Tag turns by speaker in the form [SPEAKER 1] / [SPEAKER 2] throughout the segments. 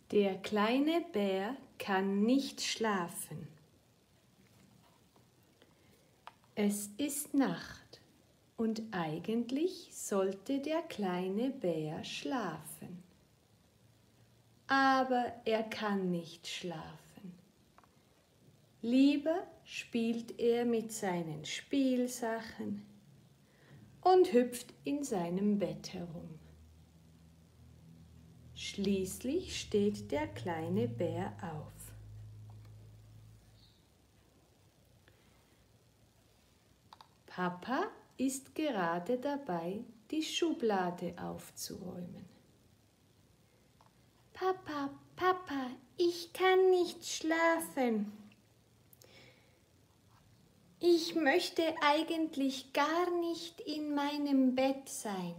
[SPEAKER 1] Der kleine Bär kann nicht schlafen. Es ist Nacht und eigentlich sollte der kleine Bär schlafen. Aber er kann nicht schlafen. Lieber spielt er mit seinen Spielsachen und hüpft in seinem Bett herum. Schließlich steht der kleine Bär auf. Papa ist gerade dabei, die Schublade aufzuräumen.
[SPEAKER 2] Papa, Papa, ich kann nicht schlafen. Ich möchte eigentlich gar nicht in meinem Bett sein.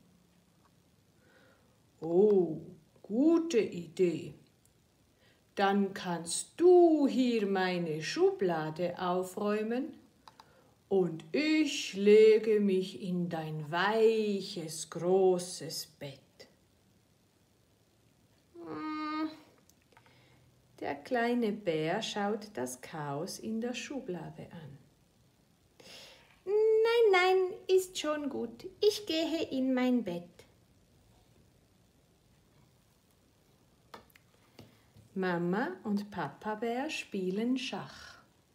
[SPEAKER 1] Oh, gute Idee. Dann kannst du hier meine Schublade aufräumen und ich lege mich in dein weiches, großes Bett. Der kleine Bär schaut das Chaos in der Schublade an.
[SPEAKER 2] Nein, nein, ist schon gut. Ich gehe in mein Bett.
[SPEAKER 1] Mama und Papa Bär spielen Schach.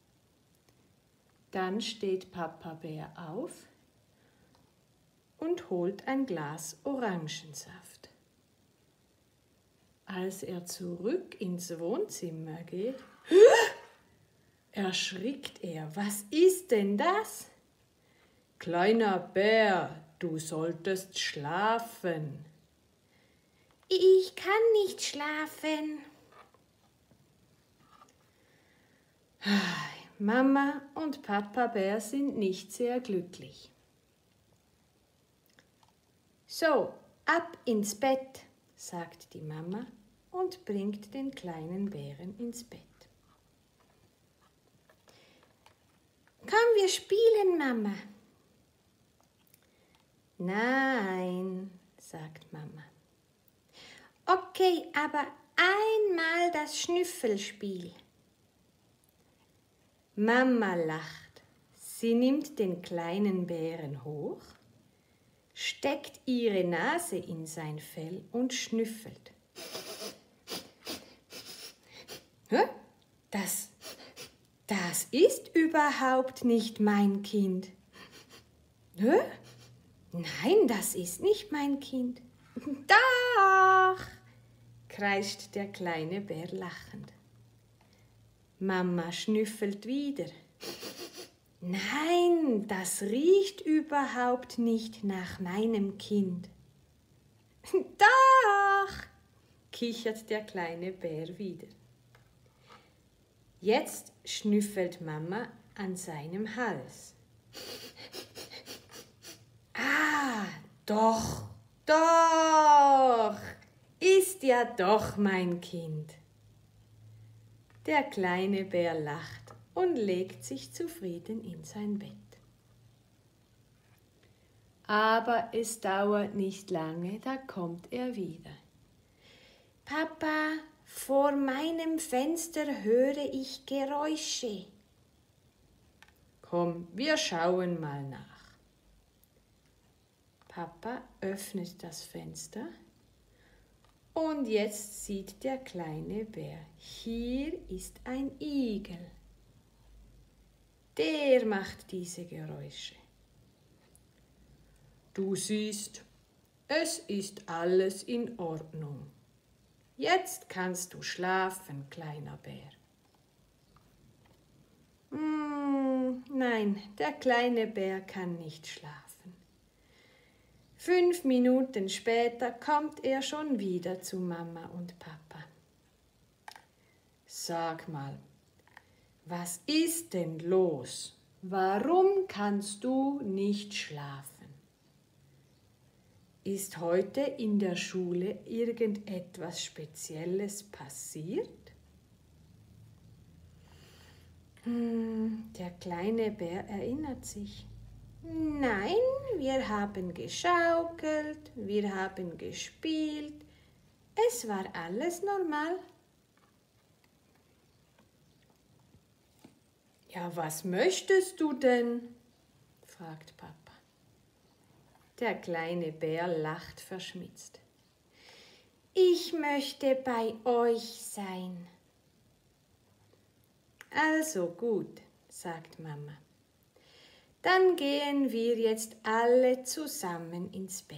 [SPEAKER 1] Dann steht Papa Bär auf und holt ein Glas Orangensaft. Als er zurück ins Wohnzimmer geht, erschrickt er. Was ist denn das? Kleiner Bär, du solltest schlafen.
[SPEAKER 2] Ich kann nicht schlafen.
[SPEAKER 1] Mama und Papa Bär sind nicht sehr glücklich. So, ab ins Bett, sagt die Mama und bringt den kleinen Bären ins Bett.
[SPEAKER 2] Komm, wir spielen, Mama.
[SPEAKER 1] Nein, sagt Mama.
[SPEAKER 2] Okay, aber einmal das Schnüffelspiel.
[SPEAKER 1] Mama lacht. Sie nimmt den kleinen Bären hoch, steckt ihre Nase in sein Fell und schnüffelt. Hä? Das ist überhaupt nicht mein Kind. Hä? Nein, das ist nicht mein Kind.
[SPEAKER 2] Doch,
[SPEAKER 1] kreischt der kleine Bär lachend. Mama schnüffelt wieder. Nein, das riecht überhaupt nicht nach meinem Kind.
[SPEAKER 2] doch.
[SPEAKER 1] Kichert der kleine Bär wieder. Jetzt schnüffelt Mama an seinem Hals. Ah, doch, ist ja doch mein Kind. Der kleine Bär lacht und legt sich zufrieden in sein Bett. Aber es dauert nicht lange, da kommt er wieder.
[SPEAKER 2] Papa, vor meinem Fenster höre ich Geräusche.
[SPEAKER 1] Komm, wir schauen mal nach. Papa öffnet das Fenster und jetzt sieht der kleine Bär, hier ist ein Igel. Der macht diese Geräusche. Du siehst, es ist alles in Ordnung. Jetzt kannst du schlafen, kleiner Bär. Nein, der kleine Bär kann nicht schlafen. 5 Minuten später kommt er schon wieder zu Mama und Papa. Sag mal, was ist denn los? Warum kannst du nicht schlafen? Ist heute in der Schule irgendetwas Spezielles passiert? Der kleine Bär erinnert sich.
[SPEAKER 2] Nein, wir haben geschaukelt, wir haben gespielt,
[SPEAKER 1] Es war alles normal. Ja, was möchtest du denn? Fragt Papa. Der kleine Bär lacht verschmitzt. Ich möchte bei euch sein. Also gut, sagt Mama. Dann gehen wir jetzt alle zusammen ins Bett.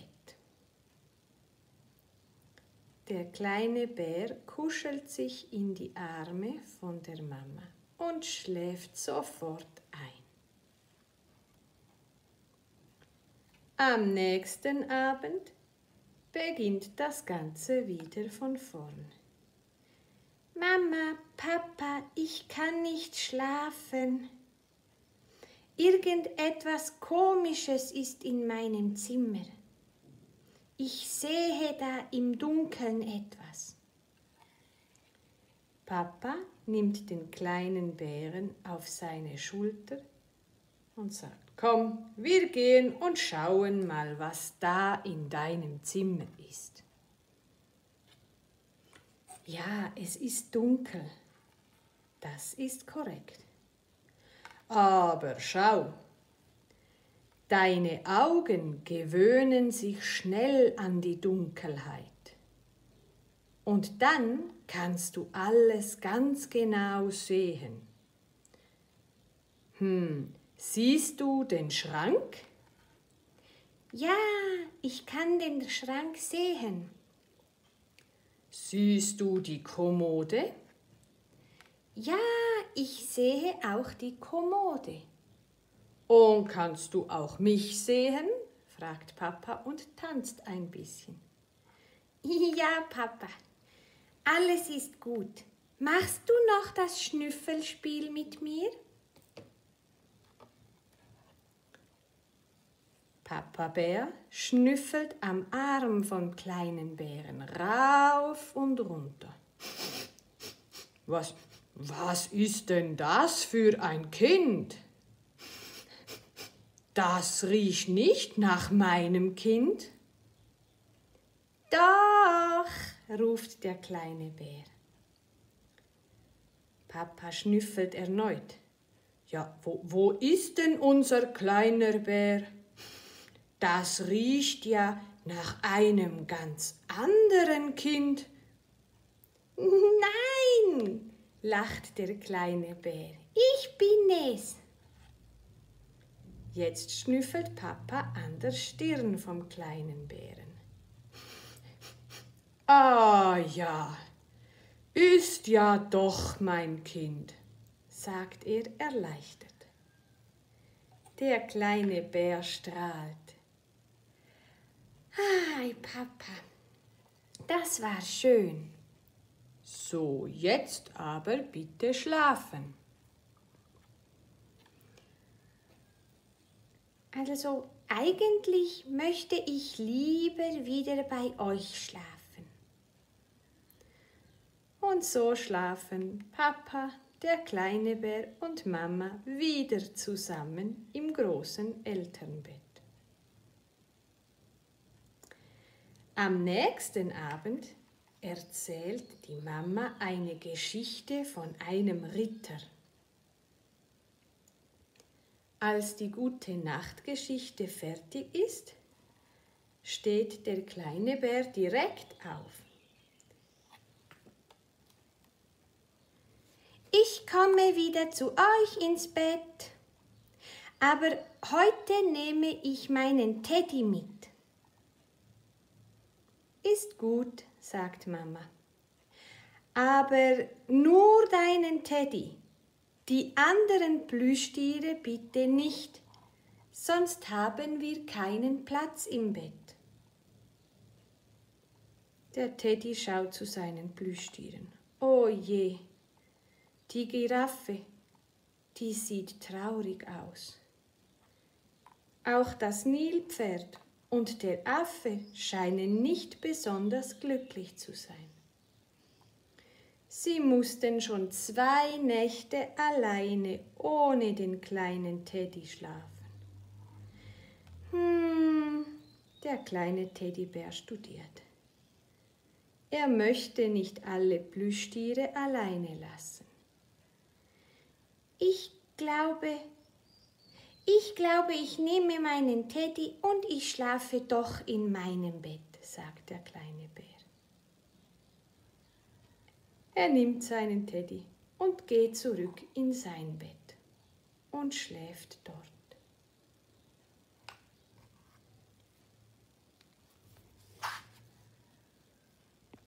[SPEAKER 1] Der kleine Bär kuschelt sich in die Arme von der Mama und schläft sofort ein. Am nächsten Abend beginnt das Ganze wieder von vorn. Mama, Papa, ich kann nicht schlafen. Irgendetwas Komisches ist in meinem Zimmer. Ich sehe da im Dunkeln etwas. Papa nimmt den kleinen Bären auf seine Schulter und sagt, komm, wir gehen und schauen mal, was da in deinem Zimmer ist. Ja, es ist dunkel. Das ist korrekt. Aber schau, deine Augen gewöhnen sich schnell an die Dunkelheit. Und dann kannst du alles ganz genau sehen. Siehst du den Schrank? Ja, ich kann den Schrank sehen. Siehst du die Kommode? Ja, ich sehe auch die Kommode. Und kannst du auch mich sehen? Fragt Papa und tanzt ein bisschen. Ja, Papa, alles ist gut. Machst du noch das Schnüffelspiel mit mir? Papa Bär schnüffelt am Arm vom kleinen Bären rauf und runter. Was ist denn das für ein Kind? Das riecht nicht nach meinem Kind. Doch, ruft der kleine Bär. Papa schnüffelt erneut. Ja, wo ist denn unser kleiner Bär? Das riecht ja nach einem ganz anderen Kind. Nein, lacht der kleine Bär. Ich bin es. Jetzt schnüffelt Papa an der Stirn vom kleinen Bären. Ah ja, ist ja doch mein Kind, sagt er erleichtert. Der kleine Bär strahlt. Hi, Papa, das war schön. So, jetzt aber bitte schlafen. Also, eigentlich möchte ich lieber wieder bei euch schlafen. Und so schlafen Papa, der kleine Bär und Mama wieder zusammen im großen Elternbett. Am nächsten Abend erzählt die Mama eine Geschichte von einem Ritter. Als die Gute-Nacht-Geschichte fertig ist, steht der kleine Bär direkt auf. Ich komme wieder zu euch ins Bett, aber heute nehme ich meinen Teddy mit. Ist gut, sagt Mama, aber nur deinen Teddy. Die anderen Plüschtiere bitte nicht, sonst haben wir keinen Platz im Bett. Der Teddy schaut zu seinen Plüschtieren. Oh je, die Giraffe, die sieht traurig aus. Auch das Nilpferd und der Affe scheinen nicht besonders glücklich zu sein. Sie mussten schon 2 Nächte alleine ohne den kleinen Teddy schlafen. Der kleine Teddybär studiert. Er möchte nicht alle Plüschtiere alleine lassen.
[SPEAKER 2] Ich glaube, ich nehme meinen Teddy und ich schlafe doch in meinem Bett,
[SPEAKER 1] sagt der kleine Bär. Er nimmt seinen Teddy und geht zurück in sein Bett und schläft dort.